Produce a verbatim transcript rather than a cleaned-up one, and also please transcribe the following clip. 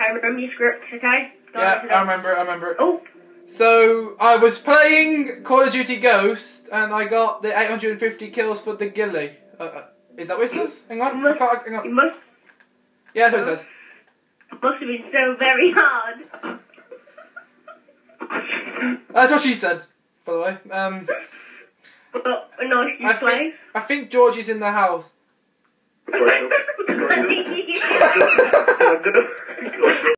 Okay, remember your script, okay? Go Yeah, on, I remember it, I remember it. Oh! So, I was playing Call of Duty Ghost, and I got the eight hundred fifty kills for the ghillie. Uh, uh, is that what it says? Hang on, Must, I can't, hang on. It must, Yeah, that's what it says. it must have been so very hard. That's what she said, by the way. Um, But a nice new I, place. think, I think Georgie's in the house.